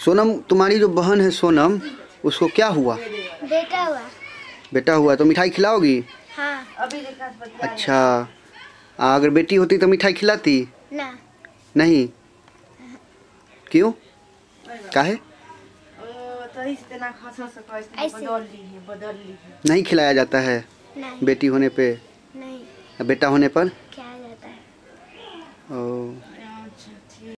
सोनम, तुम्हारी जो बहन है सोनम, उसको क्या हुआ? बेटा हुआ। बेटा हुआ तो मिठाई खिलाओगी? हाँ। अच्छा, अगर बेटी होती तो मिठाई खिलाती? ना। नहीं? क्यों? काहे? नहीं खिलाया जाता है? नहीं। बेटी होने पे? नहीं। बेटा होने पर क्या जाता है? ओ